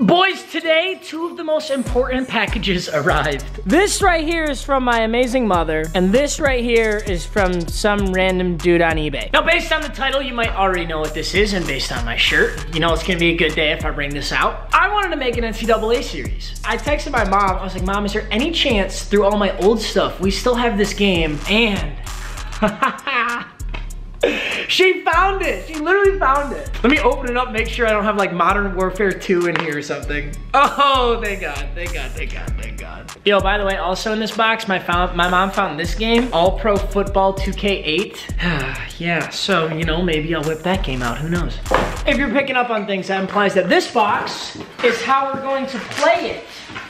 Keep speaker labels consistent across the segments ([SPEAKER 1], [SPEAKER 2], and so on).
[SPEAKER 1] Boys, today, two of the most important packages arrived.
[SPEAKER 2] This right here is from my amazing mother, and this right here is from some random dude on eBay.
[SPEAKER 1] Now, based on the title, you might already know what this is, and based on my shirt, you know it's gonna be a good day if I bring this out. I wanted to make an NCAA series. I texted my mom, I was like, Mom, is there any chance through all my old stuff, we still have this game? And she found it. She literally found it. Let me open it up, make sure I don't have like Modern Warfare 2 in here or something. Oh, thank God, thank God, thank God, thank God. Yo, by the way, also in this box, my mom found this game, All Pro Football 2K8. Yeah, so, you know, maybe I'll whip that game out, who knows? If you're picking up on things, that implies that this box is how we're going to play it.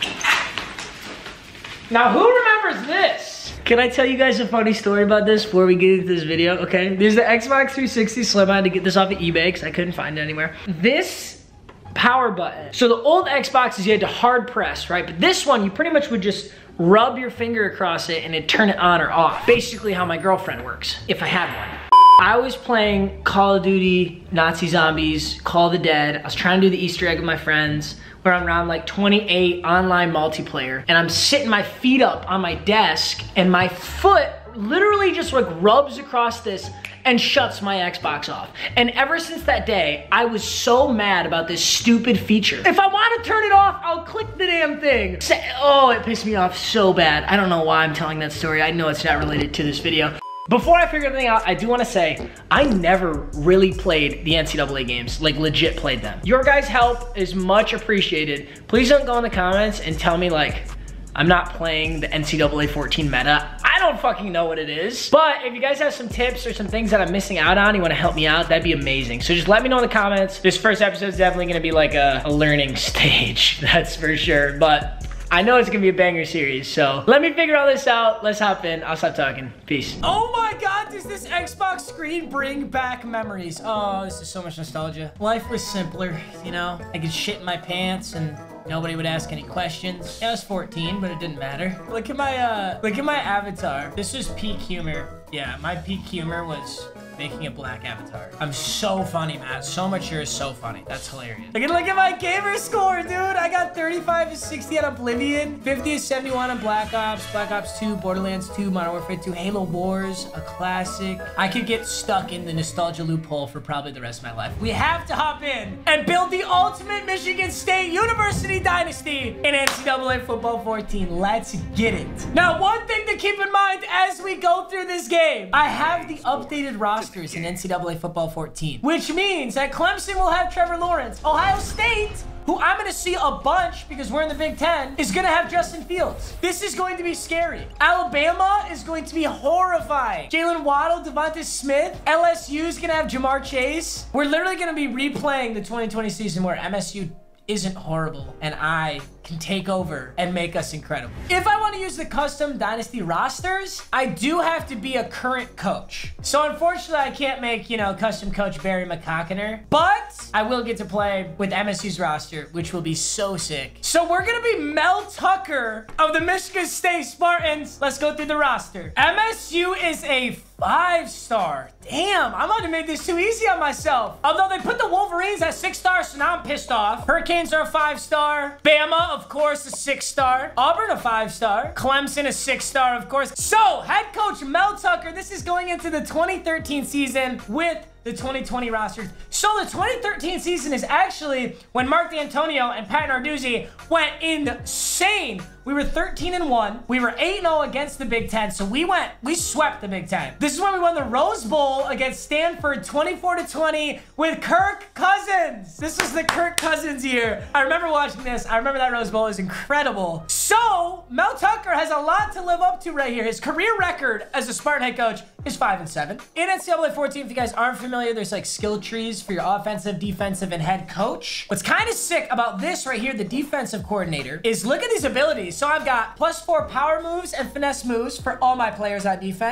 [SPEAKER 1] Now, who remembers this? Can I tell you guys a funny story about this before we get into this video? Okay, there's the Xbox 360 Slim. I had to get this off of eBay because I couldn't find it anywhere. This power button. So the old Xboxes you had to hard press, right? But this one, you pretty much would just rub your finger across it and it'd turn it on or off. Basically how my girlfriend works, if I had one. I was playing Call of Duty, Nazi Zombies, Call of the Dead. I was trying to do the Easter egg with my friends. We're on round like 28 online multiplayer, and I'm sitting my feet up on my desk, and my foot literally just like rubs across this and shuts my Xbox off. And ever since that day, I was so mad about this stupid feature. If I want to turn it off, I'll click the damn thing. Oh, it pissed me off so bad. I don't know why I'm telling that story. I know it's not related to this video. Before I figure everything out, I do want to say, I never really played the NCAA games, like legit played them. Your guys' help is much appreciated. Please don't go in the comments and tell me like, I'm not playing the NCAA 14 meta. I don't fucking know what it is. But if you guys have some tips or some things that I'm missing out on, you wanna help me out, that'd be amazing. So just let me know in the comments. This first episode is definitely gonna be like a learning stage, that's for sure. But I know it's gonna be a banger series, so let me figure all this out. Let's hop in. I'll stop talking. Peace.
[SPEAKER 2] Oh my God, does this Xbox screen bring back memories? Oh, this is so much nostalgia. Life was simpler, you know? I could shit in my pants and nobody would ask any questions. Yeah, I was 14, but it didn't matter. Look at my avatar. This is peak humor. Yeah, my peak humor was making a black avatar. I'm so funny, Matt. So mature, so funny. That's hilarious. Look at my gamer score, dude. I got 35 to 60 on Oblivion, 50 to 71 on Black Ops, Black Ops 2, Borderlands 2, Modern Warfare 2, Halo Wars, a classic. I could get stuck in the nostalgia loophole for probably the rest of my life. We have to hop in and build the ultimate Michigan State University dynasty in NCAA Football 14. Let's get it. Now, one thing to keep in mind as we go through this game, I have the updated roster in NCAA Football 14, which means that Clemson will have Trevor Lawrence. Ohio State, who I'm gonna see a bunch because we're in the Big Ten, is gonna have Justin Fields. This is going to be scary. Alabama is going to be horrifying. Jalen Waddle, Devonta Smith. LSU is gonna have Jamar Chase. We're literally gonna be replaying the 2020 season where MSU isn't horrible and I can take over and make us incredible. If I want to use the custom dynasty rosters, I do have to be a current coach. So unfortunately, I can't make, you know, custom coach Barry McCockiner, but I will get to play with MSU's roster, which will be so sick. So we're gonna be Mel Tucker of the Michigan State Spartans. Let's go through the roster. MSU is a 5-star. Damn, I might have made this too easy on myself. Although they put the Wolverines at 6 stars, so now I'm pissed off. Hurricanes are a 5-star. Bama, of course, a 6-star. Auburn, a 5-star. Clemson, a 6-star, of course. So, head coach Mel Tucker, this is going into the 2013 season with the 2020 rosters. So the 2013 season is actually when Mark D'Antonio and Pat Narduzzi went insane. We were 13-1. We were 8-0 against the Big Ten. So we swept the Big Ten. This is when we won the Rose Bowl against Stanford 24-20 with Kirk Cousins. This is the Kirk Cousins year. I remember watching this. I remember that Rose Bowl is incredible. So Mel Tucker has a lot to live up to right here. His career record as a Spartan head coach is 5-7. In NCAA 14, if you guys aren't familiar, there's like skill trees for your offensive, defensive, and head coach. What's kind of sick about this right here, the defensive coordinator, is look at these abilities. So I've got +4 power moves and finesse moves for all my players on defense,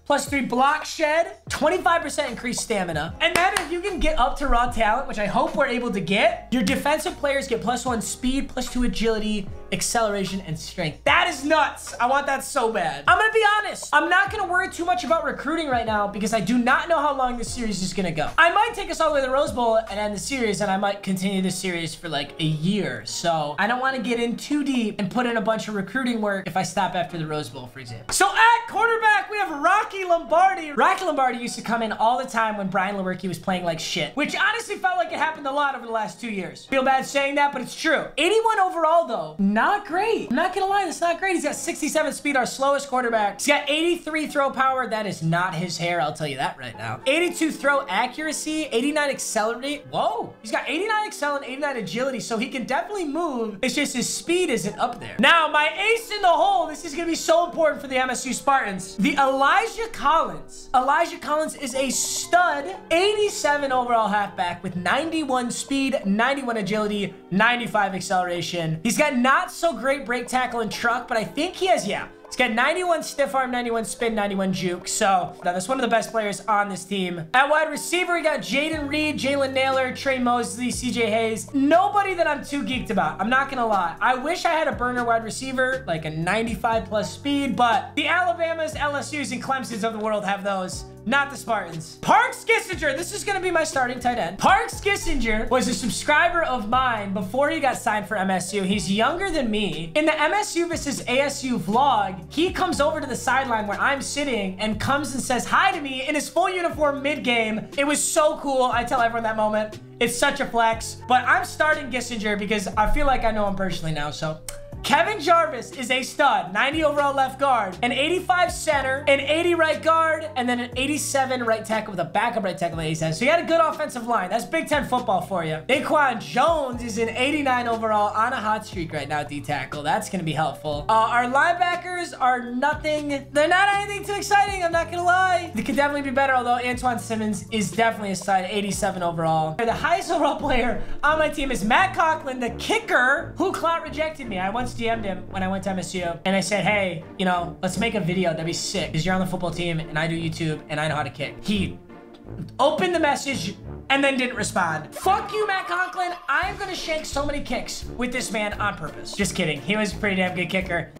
[SPEAKER 2] +3 block shed, 25% increased stamina. And then if you can get up to raw talent, which I hope we're able to get, your defensive players get +1 speed, +2 agility, acceleration, and strength. That is nuts. I want that so bad. I'm gonna be honest. I'm not gonna worry too much about recruiting right now because I do not know how long this series is gonna go. I might take us all the way to the Rose Bowl and end the series, and I might continue this series for like a year. So I don't want to get in too deep and put in a bunch of recruiting work if I stop after the Rose Bowl, for example. So at quarterback, we have Rocky Lombardi. Rocky Lombardi used to come in all the time when Brian Lewerke was playing like shit, which honestly felt like it happened a lot over the last 2 years. Feel bad saying that, but it's true. 81 overall though, not great. I'm not gonna lie, that's not great. He's got 67 speed, our slowest quarterback. He's got 83 throw power. That is not his hair, I'll tell you that right now. 82 throw accuracy, 89 accelerate. Whoa, he's got 89 excel and 89 agility, so he can definitely move. It's just his speed isn't up there. Now, my ace in the hole, this is gonna be so important for the MSU Spartans. The Elijah Collins. Elijah Collins is a stud, 87 overall halfback with 91 speed, 91 agility, 95 acceleration. He's got not so great break, tackle, and truck, but I think he has, yeah. He's got 91 stiff arm, 91 spin, 91 juke. So that's one of the best players on this team. At wide receiver, we got Jaden Reed, Jalen Naylor, Trey Mosley, CJ Hayes. Nobody that I'm too geeked about. I'm not gonna lie. I wish I had a burner wide receiver, like a 95+ speed, but the Alabamas, LSUs, and Clemsons of the world have those. Not the Spartans. Parks Kissinger. This is going to be my starting tight end. Parks Kissinger was a subscriber of mine before he got signed for MSU. He's younger than me. In the MSU versus ASU vlog, he comes over to the sideline where I'm sitting and comes and says hi to me in his full uniform mid-game. It was so cool. I tell everyone that moment. It's such a flex. But I'm starting Kissinger because I feel like I know him personally now, so... Kevin Jarvis is a stud, 90 overall left guard, an 85 center, an 80 right guard, and then an 87 right tackle with a backup right tackle at 87. So he had a good offensive line. That's Big Ten football for you. Daquan Jones is an 89 overall on a hot streak right now, D-tackle. That's going to be helpful. Our linebackers are nothing. They're not anything too exciting, I'm not going to lie. They could definitely be better, although Antoine Simmons is definitely a stud, 87 overall. The highest overall player on my team is Matt Conklin, the kicker, who clout rejected me. I once DM'd him when I went to MSU, and I said, hey, you know, let's make a video. That'd be sick, because you're on the football team, and I do YouTube, and I know how to kick. He opened the message and then didn't respond. Fuck you, Matt Conklin. I'm gonna shank so many kicks with this man on purpose. Just kidding. He was a pretty damn good kicker.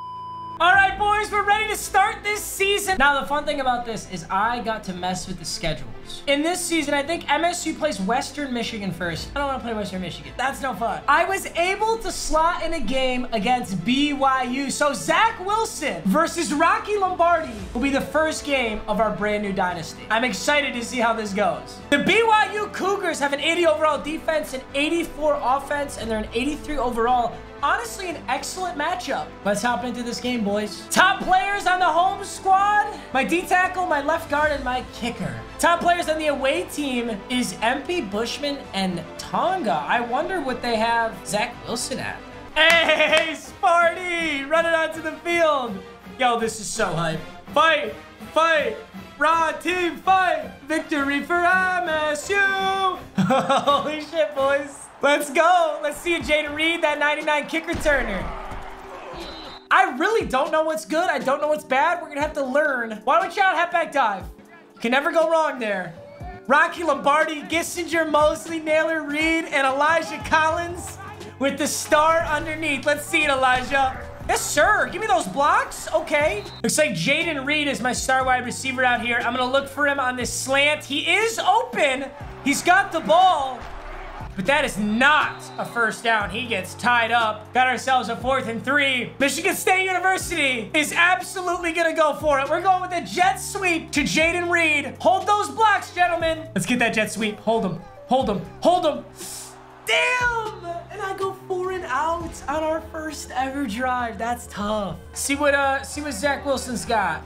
[SPEAKER 2] All right, boys, we're ready to start this season. Now, the fun thing about this is I got to mess with the schedules. In this season, I think MSU plays Western Michigan first. I don't want to play Western Michigan. That's no fun. I was able to slot in a game against BYU. So Zach Wilson versus Rocky Lombardi will be the first game of our brand new dynasty. I'm excited to see how this goes. The BYU Cougars have an 80 overall defense, an 84 offense, and they're an 83 overall. Honestly, an excellent matchup. Let's hop into this game, boys. Top players on the home squad. My D-tackle, my left guard, and my kicker. Top players on the away team is MP Bushman and Tonga. I wonder what they have Zach Wilson at. Hey, Sparty! Running onto the field. Yo, this is so hype. Fight! Fight! Raw team fight! Victory for MSU! Holy shit, boys. Let's go. Let's see a Jaden Reed, that 99 kick returner. I really don't know what's good. I don't know what's bad. We're going to have to learn. Why don't you out halfback dive? Can never go wrong there. Rocky Lombardi, Kissinger, Mosley, Naylor, Reed, and Elijah Collins with the star underneath. Let's see it, Elijah. Yes, sir. Give me those blocks. Okay. Looks like Jaden Reed is my star wide receiver out here. I'm going to look for him on this slant. He is open. He's got the ball. But that is not a first down. He gets tied up. Got ourselves a 4th and 3. Michigan State University is absolutely going to go for it. We're going with a jet sweep to Jaden Reed. Hold those blocks, gentlemen. Let's get that jet sweep. Hold him. Hold him. Hold him. Damn! And I go 4 and out on our first ever drive. That's tough. See what Zach Wilson's got.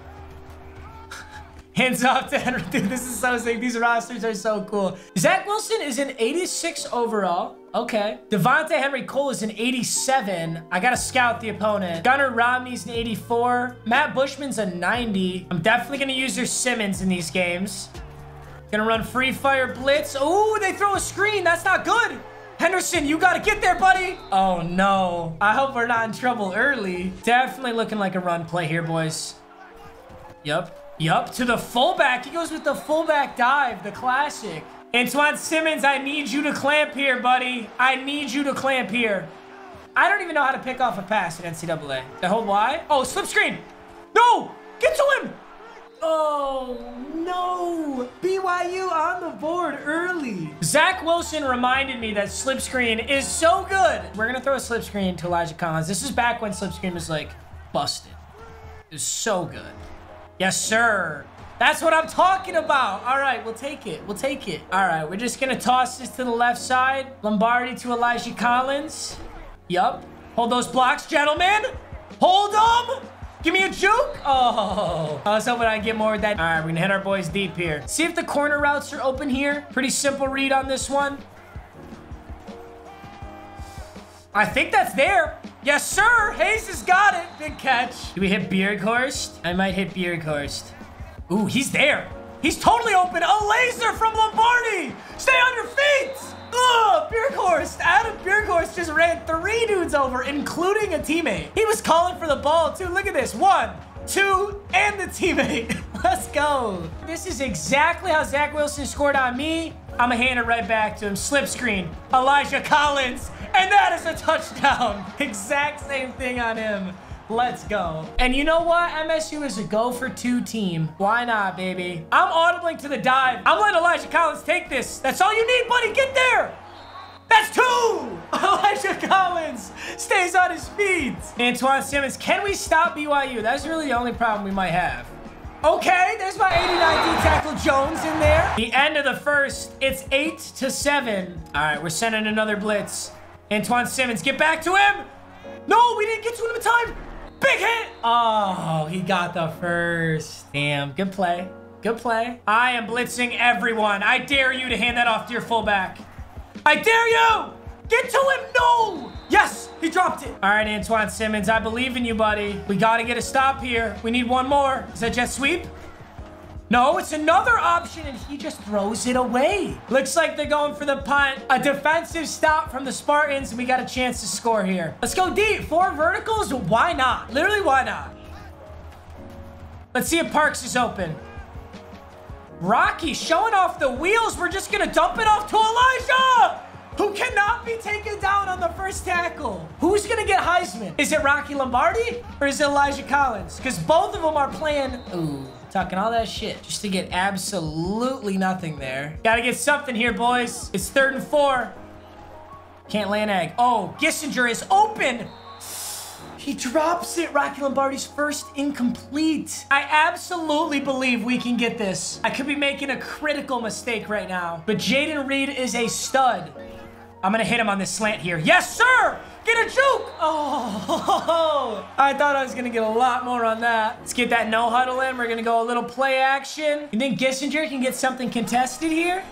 [SPEAKER 2] Hands off to Henry. Dude, this is so sick. These rosters are so cool. Zach Wilson is an 86 overall. Okay. Devontae Henry Cole is an 87. I gotta scout the opponent. Gunnar Romney's an 84. Matt Bushman's a 90. I'm definitely gonna use their Simmons in these games. Gonna run free fire blitz. Oh, they throw a screen. That's not good. Henderson, you gotta get there, buddy. Oh, no. I hope we're not in trouble early. Definitely looking like a run play here, boys. Yep. Yup, to the fullback. He goes with the fullback dive, the classic. Antoine Simmons, I need you to clamp here, buddy. I need you to clamp here. I don't even know how to pick off a pass in NCAA. I hold Y. Oh, slip screen. No, get to him. Oh, no. BYU on the board early. Zach Wilson reminded me that slip screen is so good. We're going to throw a slip screen to Elijah Collins. This is back when slip screen was like busted. It was so good. Yes, sir. That's what I'm talking about. All right, we'll take it. We'll take it. All right, we're just going to toss this to the left side. Lombardi to Elijah Collins. Yup. Hold those blocks, gentlemen. Hold them. Give me a juke. Oh, I was hoping I'd get more with that. All right, we're going to hit our boys deep here. See if the corner routes are open here. Pretty simple read on this one. I think that's there. Yes, sir. Hayes has got it. Big catch. Do we hit Bjerghorst? I might hit Bjerghorst. Ooh, he's there. He's totally open. A laser from Lombardi. Stay on your feet. Ugh, Bjerghorst. Adam Bjerghorst just ran 3 dudes over, including a teammate. He was calling for the ball, too. Look at this. 1, 2, and the teammate. Let's go. This is exactly how Zach Wilson scored on me. I'm going to hand it right back to him. Slip screen. Elijah Collins. And that is a touchdown. Exact same thing on him. Let's go. And you know what? MSU is a go-for-2 team. Why not, baby? I'm audibling to the dive. I'm letting Elijah Collins take this. That's all you need, buddy. Get there. That's 2. Elijah Collins stays on his feet. Antoine Simmons, can we stop BYU? That's really the only problem we might have. Okay, there's my 89D tackle Jones in there. The end of the first, it's 8-7. All right, we're sending another blitz. Antoine Simmons, get back to him. No, we didn't get to him in time. Big hit. Oh, he got the first. Damn, good play. Good play. I am blitzing everyone. I dare you to hand that off to your fullback. I dare you. Get to him. No. Yes, he dropped it. All right, Antoine Simmons, I believe in you, buddy. We got to get a stop here. We need one more. Is that jet sweep? No, it's another option, and he just throws it away. Looks like they're going for the punt. A defensive stop from the Spartans, and we got a chance to score here. Let's go deep. 4 verticals? Why not? Literally, why not? Let's see if Parks is open. Rocky showing off the wheels. We're just going to dump it off to Elijah, who cannot be taken down on the first tackle. Who's going to get Heisman? Is it Rocky Lombardi, or is it Elijah Collins? Because both of them are playing... Ooh. Talking all that shit just to get absolutely nothing there. Gotta get something here, boys. It's 3rd and 4. Can't lay an egg. Oh, Gissinger is open. He drops it. Rocky Lombardi's first incomplete. I absolutely believe we can get this. I could be making a critical mistake right now, but Jaden Reed is a stud. I'm gonna hit him on this slant here. Yes, sir! Get a juke! Oh, I thought I was gonna get a lot more on that. Let's get that no huddle in. We're gonna go a little play action. You think Gissinger can get something contested here?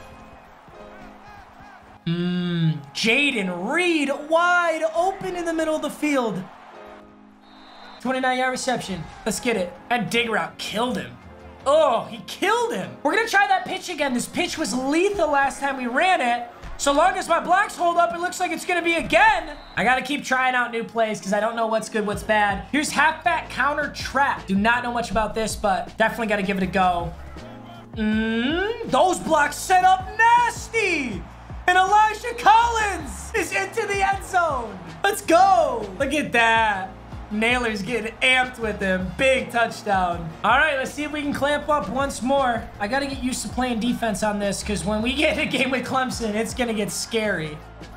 [SPEAKER 2] Jaden Reed wide open in the middle of the field. 29-yard reception. Let's get it. That dig route killed him. Oh, he killed him. We're gonna try that pitch again. This pitch was lethal last time we ran it. So long as my blocks hold up, it looks like it's gonna be again. I gotta keep trying out new plays because I don't know what's good, what's bad. Here's halfback counter trap. Do not know much about this, but definitely gotta give it a go. Those blocks set up nasty. And Elijah Collins is into the end zone. Let's go. Look at that. Naylor's getting amped with him. Big touchdown. All right, let's see if we can clamp up once more. I got to get used to playing defense on this because when we get in a game with Clemson, it's going to get scary.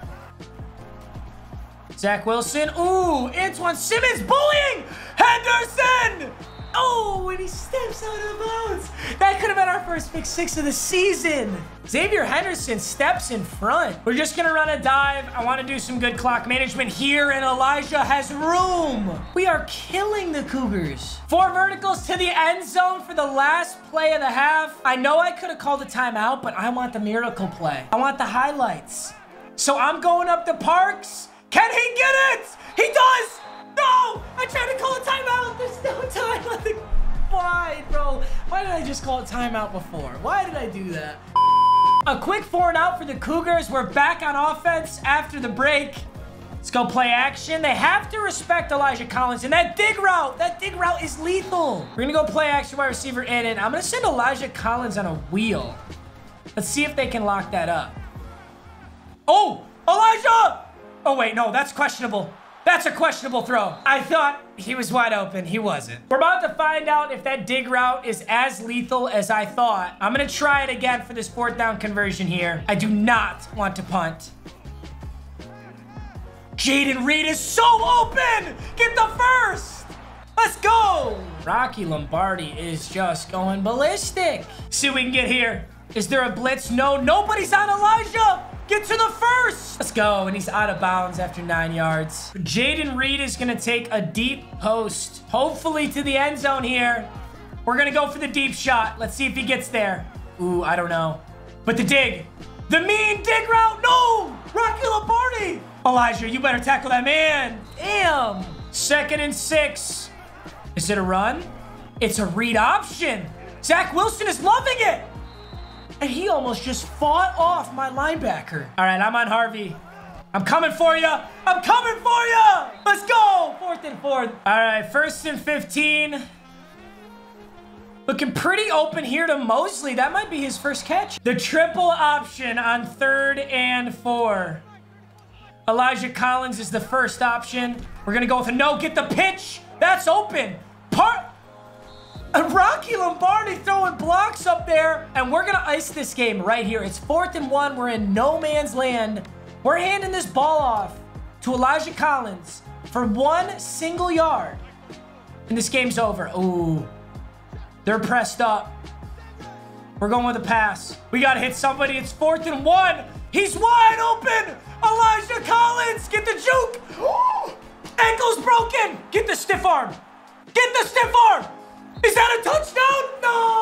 [SPEAKER 2] Zach Wilson. Ooh, Antoine Simmons bullying Henderson. Oh, and he steps out of bounds. That could have been our first pick 6 of the season. Xavier Henderson steps in front. We're just going to run a dive. I want to do some good clock management here, and Elijah has room. We are killing the Cougars. 4 verticals to the end zone for the last play of the half. I know I could have called a timeout, but I want the miracle play. I want the highlights. So I'm going up to Parks. Can he get it? He does. No! I tried to call a timeout. There's no time on the... Why, bro? Why did I just call a timeout before? Why did I do that? A quick 4 and out for the Cougars. We're back on offense after the break. Let's go play action. They have to respect Elijah Collins. And that dig route is lethal. We're gonna go play action wide receiver in, and I'm gonna send Elijah Collins on a wheel. Let's see if they can lock that up. Oh, Elijah! Oh wait, no, that's questionable. That's a questionable throw. I thought he was wide open. He wasn't. We're about to find out if that dig route is as lethal as I thought. I'm gonna try it again for this 4th down conversion here. I do not want to punt. Jayden Reed is so open! Get the first! Let's go! Rocky Lombardi is just going ballistic. See what we can get here. Is there a blitz? No, nobody's on Elijah! Get to the first! Let's go, and he's out of bounds after 9 yards. Jayden Reed is gonna take a deep post, hopefully to the end zone here. We're gonna go for the deep shot. Let's see if he gets there. Ooh, I don't know. But the dig. The mean dig route, no! Rocky Lombardi! Elijah, you better tackle that man. Damn. 2nd and 6. Is it a run? It's a read option. Zach Wilson is loving it. And he almost just fought off my linebacker. All right, I'm on Harvey. I'm coming for you. I'm coming for you. Let's go. 4th and 4. All right, 1st and 15. Looking pretty open here to Mosley. That might be his first catch. The triple option on 3rd and 4. Elijah Collins is the first option. We're going to go with a no. Get the pitch. That's open. Rocky Lombardi throwing blocks up there. And we're going to ice this game right here. It's 4th and 1. We're in no man's land. We're handing this ball off to Elijah Collins for 1 single yard. And this game's over. Ooh. They're pressed up. We're going with a pass. We got to hit somebody. It's 4th and 1. He's wide open. Elijah Collins. Get the juke. Ooh. Ankle's broken. Get the stiff arm. Get the stiff arm. Is that a touchdown?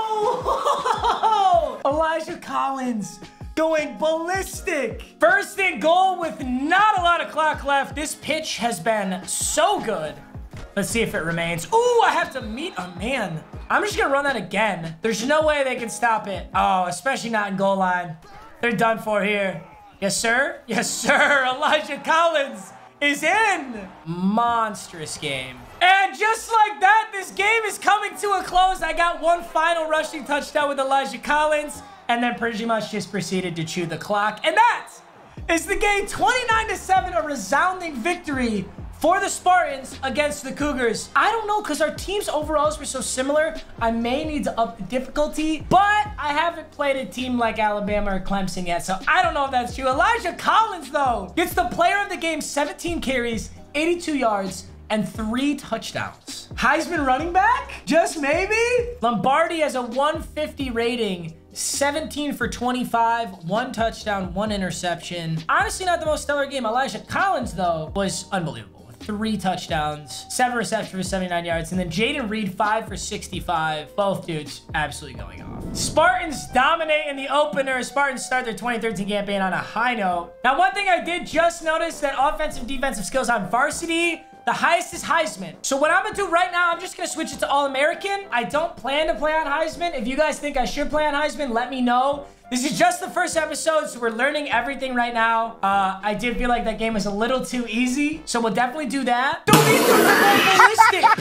[SPEAKER 2] No! Elijah Collins going ballistic. 1st and goal with not a lot of clock left. This pitch has been so good. Let's see if it remains. Ooh, I have to meet a man. I'm just gonna run that again. There's no way they can stop it. Oh, especially not in goal line. They're done for here. Yes, sir. Yes, sir. Elijah Collins is in. Monstrous game. And just like that, this game is coming to a close. I got 1 final rushing touchdown with Elijah Collins, and then pretty much just proceeded to chew the clock. And that is the game. 29-7, a resounding victory for the Spartans against the Cougars. I don't know, because our teams overalls were so similar. I may need to up the difficulty, but I haven't played a team like Alabama or Clemson yet, so I don't know if that's true. Elijah Collins, though, gets the player of the game, 17 carries, 82 yards, and 3 touchdowns. Heisman running back? Just maybe? Lombardi has a 150 rating, 17 for 25, 1 touchdown, 1 interception. Honestly, not the most stellar game. Elijah Collins, though, was unbelievable. 3 touchdowns, 7 receptions for 79 yards, and then Jayden Reed, 5 for 65. Both dudes absolutely going off. Spartans dominate in the opener. Spartans start their 2013 campaign on a high note. Now, one thing I did just notice that offensive defensive skills on varsity, the highest is Heisman. So what I'm gonna do right now, I'm just gonna switch it to All-American. I don't plan to play on Heisman. If you guys think I should play on Heisman, let me know. This is just the first episode, so we're learning everything right now. I did feel like that game was a little too easy, so we'll definitely do that. Dude, he threw for ballistic.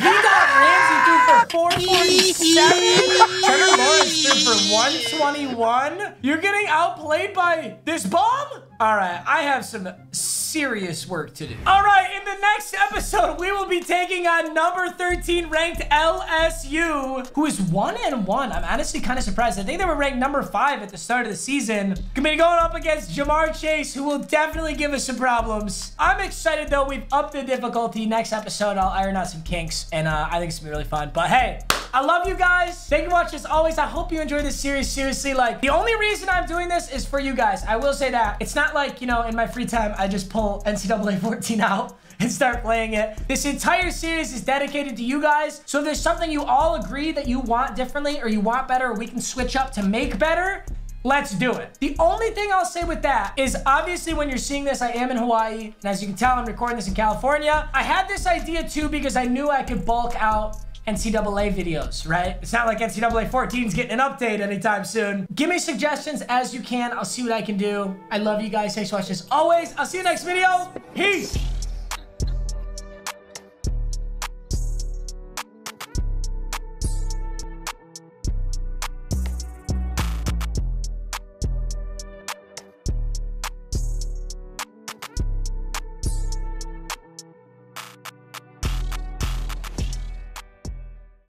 [SPEAKER 2] P-Dot Ramsey threw for 447. Trevor Lawrence threw for 121. You're getting outplayed by this bomb? All right, I have some serious work to do. All right, in the next episode, we will be taking on number 13 ranked LSU, who is 1-1. I'm honestly kind of surprised. I think they were ranked number 5 at the start of the season. Gonna be going up against Jamar Chase, who will definitely give us some problems. I'm excited, though. We've upped the difficulty. Next episode, I'll iron out some kinks, and I think it's gonna be really fun. But hey, I love you guys. Thank you for watching as always. I hope you enjoyed this series. Seriously, like, the only reason I'm doing this is for you guys. I will say that. It's not like, you know, in my free time, I just pull NCAA 14 out and start playing it. This entire series is dedicated to you guys. So if there's something you all agree that you want differently or you want better, or we can switch up to make better, let's do it. The only thing I'll say with that is, obviously, when you're seeing this, I am in Hawaii. And as you can tell, I'm recording this in California. I had this idea too because I knew I could bulk out NCAA videos, right? It's not like NCAA 14 is getting an update anytime soon. Give me suggestions as you can. I'll see what I can do. I love you guys. Thanks for watching as always. I'll see you next video. Peace.